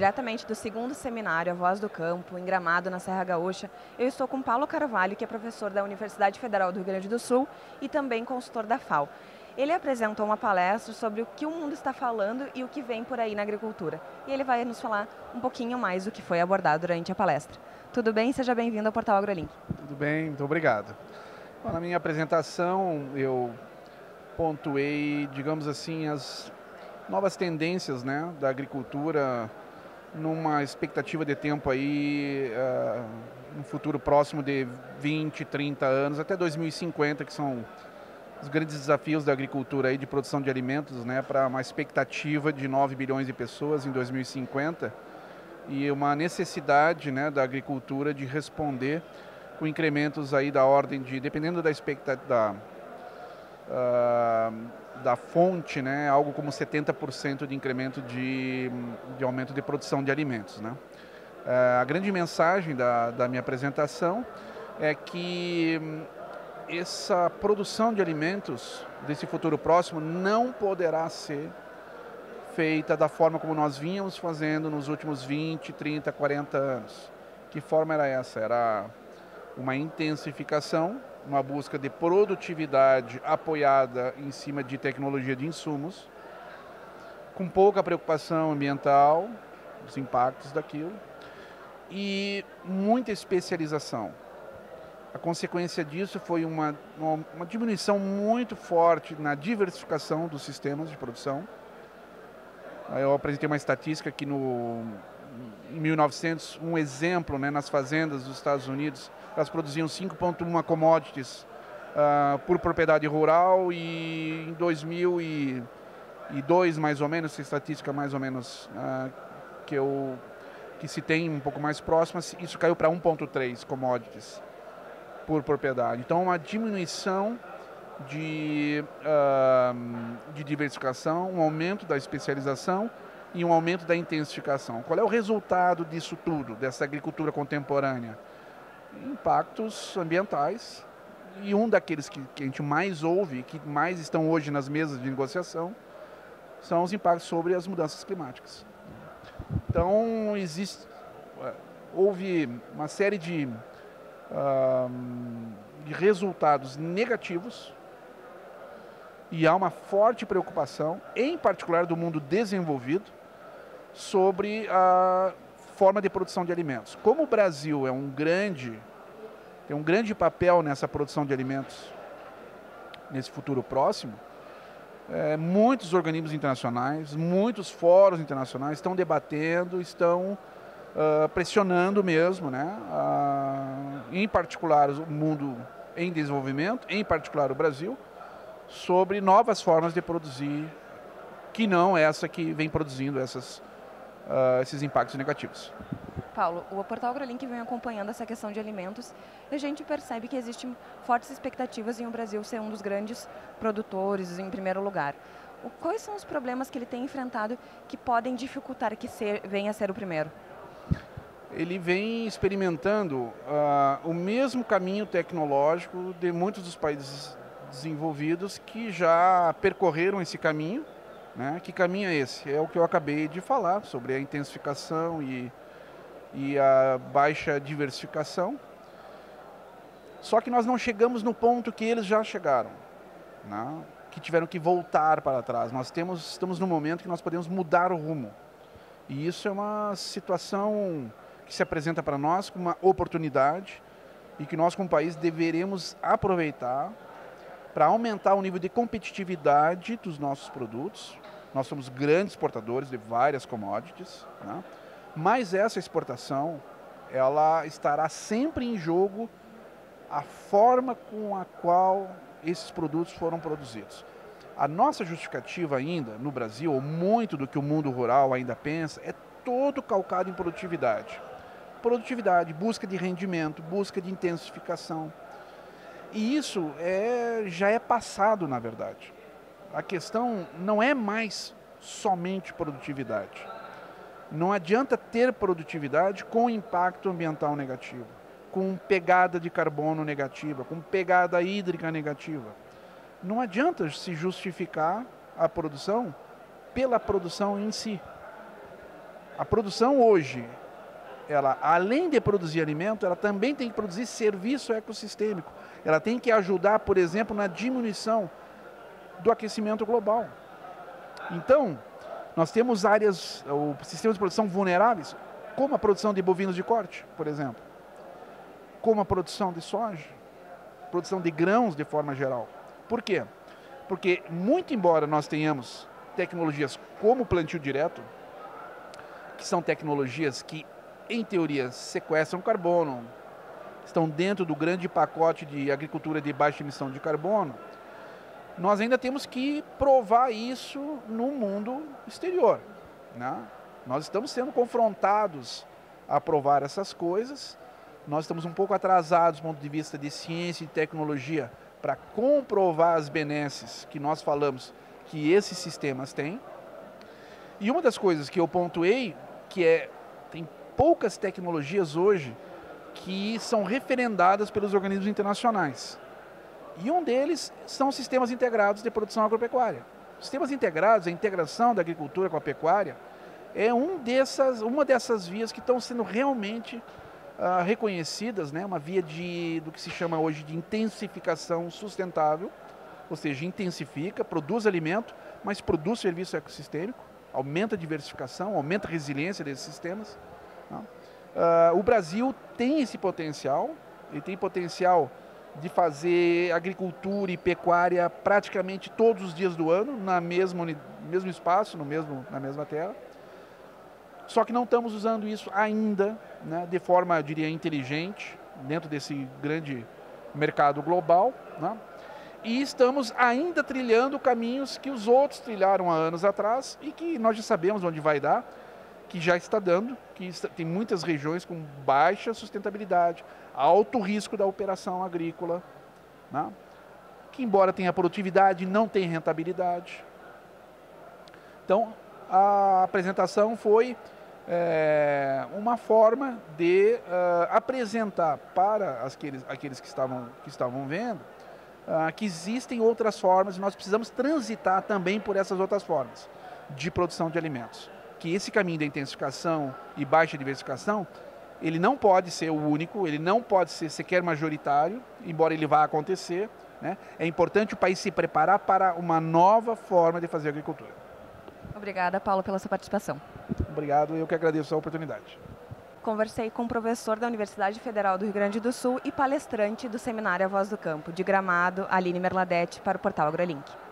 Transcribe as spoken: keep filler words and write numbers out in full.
diretamente do segundo seminário A Voz do Campo, em Gramado, na Serra Gaúcha. Eu estou com Paulo Carvalho, que é professor da Universidade Federal do Rio Grande do Sul e também consultor da F A O. Ele apresentou uma palestra sobre o que o mundo está falando e o que vem por aí na agricultura. E ele vai nos falar um pouquinho mais do que foi abordado durante a palestra. Tudo bem? Seja bem-vindo ao Portal AgroLink. Tudo bem, muito obrigado. Bom, na minha apresentação, eu pontuei, digamos assim, as novas tendências, né, da agricultura numa expectativa de tempo aí, uh, no futuro próximo de vinte, trinta anos, até dois mil e cinquenta, que são os grandes desafios da agricultura aí de produção de alimentos, né, para uma expectativa de nove bilhões de pessoas em dois mil e cinquenta e uma necessidade, né, da agricultura de responder com incrementos aí da ordem de, dependendo da expectativa, da, uh, da fonte, né, algo como setenta por cento de incremento de, de aumento de produção de alimentos, né. Uh, a grande mensagem da, da minha apresentação é que essa produção de alimentos desse futuro próximo não poderá ser feita da forma como nós vínhamos fazendo nos últimos vinte, trinta, quarenta anos. Que forma era essa? Era uma intensificação, uma busca de produtividade apoiada em cima de tecnologia de insumos, com pouca preocupação ambiental, os impactos daquilo, e muita especialização. A consequência disso foi uma, uma, uma diminuição muito forte na diversificação dos sistemas de produção. Eu apresentei uma estatística que no, em mil e novecentos, um exemplo, né, nas fazendas dos Estados Unidos, elas produziam cinco vírgula um commodities uh, por propriedade rural, e em dois mil e dois, mais ou menos, essa estatística mais ou menos uh, que, eu, que se tem um pouco mais próxima, isso caiu para um vírgula três commodities por propriedade. Então, uma diminuição de, uh, de diversificação, um aumento da especialização e um aumento da intensificação. Qual é o resultado disso tudo, dessa agricultura contemporânea? Impactos ambientais, e um daqueles que, que a gente mais ouve, que mais estão hoje nas mesas de negociação, são os impactos sobre as mudanças climáticas. Então, existe, houve uma série de, uh, de resultados negativos, e há uma forte preocupação, em particular do mundo desenvolvido, sobre a forma de produção de alimentos. Como o Brasil é um grande, tem um grande papel nessa produção de alimentos nesse futuro próximo, é, muitos organismos internacionais, muitos fóruns internacionais estão debatendo, estão uh, pressionando mesmo, né, uh, em particular o mundo em desenvolvimento, em particular o Brasil, sobre novas formas de produzir, que não essa que vem produzindo essas, uh, esses impactos negativos. Paulo, o Portal AgroLink vem acompanhando essa questão de alimentos e a gente percebe que existem fortes expectativas em o Brasil ser um dos grandes produtores em primeiro lugar. O, quais são os problemas que ele tem enfrentado que podem dificultar que ser, venha a ser o primeiro? Ele vem experimentando uh, o mesmo caminho tecnológico de muitos dos países desenvolvidos que já percorreram esse caminho, né? Que caminho é esse? É o que eu acabei de falar sobre a intensificação e, e a baixa diversificação. Só que nós não chegamos no ponto que eles já chegaram, né? Que tiveram que voltar para trás. Nós temos, estamos no momento que nós podemos mudar o rumo. E isso é uma situação que se apresenta para nós como uma oportunidade e que nós, como país, deveremos aproveitar para aumentar o nível de competitividade dos nossos produtos. Nós somos grandes exportadores de várias commodities, né? Mas essa exportação, ela estará sempre em jogo a forma com a qual esses produtos foram produzidos. A nossa justificativa ainda, no Brasil, ou muito do que o mundo rural ainda pensa, é todo calcado em produtividade. Produtividade, busca de rendimento, busca de intensificação. E isso é, já é passado, na verdade. A questão não é mais somente produtividade. Não adianta ter produtividade com impacto ambiental negativo, com pegada de carbono negativa, com pegada hídrica negativa. Não adianta se justificar a produção pela produção em si. A produção hoje, ela, além de produzir alimento, ela também tem que produzir serviço ecossistêmico. Ela tem que ajudar, por exemplo, na diminuição do aquecimento global. Então, nós temos áreas, ou sistemas de produção vulneráveis, como a produção de bovinos de corte, por exemplo, como a produção de soja, produção de grãos de forma geral. Por quê? Porque, muito embora nós tenhamos tecnologias como o plantio direto, que são tecnologias que, em teoria, sequestram carbono, estão dentro do grande pacote de agricultura de baixa emissão de carbono, nós ainda temos que provar isso no mundo exterior, né? Nós estamos sendo confrontados a provar essas coisas, nós estamos um pouco atrasados do ponto de vista de ciência e tecnologia para comprovar as benesses que nós falamos que esses sistemas têm. E uma das coisas que eu pontuei, que é, tem poucas tecnologias hoje que são referendadas pelos organismos internacionais. E um deles são sistemas integrados de produção agropecuária. Sistemas integrados, a integração da agricultura com a pecuária, é um dessas, uma dessas vias que estão sendo realmente uh, reconhecidas, né? Uma via de, do que se chama hoje de intensificação sustentável, ou seja, intensifica, produz alimento, mas produz serviço ecossistêmico, aumenta a diversificação, aumenta a resiliência desses sistemas. Tá? Uh, o Brasil tem esse potencial, ele tem potencial de fazer agricultura e pecuária praticamente todos os dias do ano, na mesma, no mesmo espaço, no mesmo, na mesma terra. Só que não estamos usando isso ainda, né, de forma, eu diria, inteligente, dentro desse grande mercado global, né? E estamos ainda trilhando caminhos que os outros trilharam há anos atrás e que nós já sabemos onde vai dar, que já está dando, que tem muitas regiões com baixa sustentabilidade, alto risco da operação agrícola, né? Que embora tenha produtividade, não tem rentabilidade. Então, a apresentação foi é, uma forma de uh, apresentar para aqueles, aqueles que, estavam, que estavam vendo uh, que existem outras formas e nós precisamos transitar também por essas outras formas de produção de alimentos. Que esse caminho da intensificação e baixa diversificação, ele não pode ser o único, ele não pode ser sequer majoritário, embora ele vá acontecer, né? É importante o país se preparar para uma nova forma de fazer agricultura. Obrigada, Paulo, pela sua participação. Obrigado, eu que agradeço a oportunidade. Conversei com o professor da Universidade Federal do Rio Grande do Sul e palestrante do seminário A Voz do Campo, de Gramado, Aline Merladete, para o portal AgroLink.